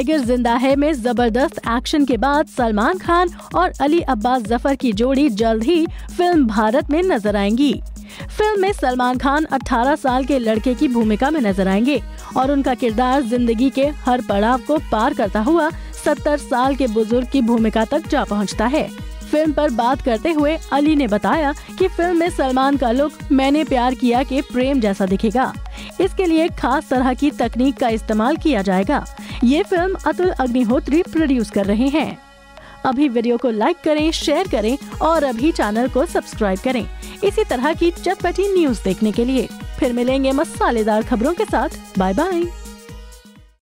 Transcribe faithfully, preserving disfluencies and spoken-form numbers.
Tiger जिंदा है में जबरदस्त एक्शन के बाद सलमान खान और अली अब्बास जफर की जोड़ी जल्द ही फिल्म भारत में नजर आएंगी। फिल्म में सलमान खान अठारह साल के लड़के की भूमिका में नजर आएंगे और उनका किरदार जिंदगी के हर पड़ाव को पार करता हुआ सत्तर साल के बुजुर्ग की भूमिका तक जा पहुंचता है। फिल्म पर बात करते हुए अली ने बताया कि फिल्म में सलमान का लुक मैंने प्यार किया के प्रेम जैसा दिखेगा। इसके लिए खास तरह की तकनीक का इस्तेमाल किया जाएगा। ये फिल्म अतुल अग्निहोत्री प्रोड्यूस कर रहे हैं। अभी वीडियो को लाइक करें, शेयर करें और अभी चैनल को सब्सक्राइब करें इसी तरह की चटपटी न्यूज देखने के लिए। फिर मिलेंगे मसालेदार खबरों के साथ। Bye bye.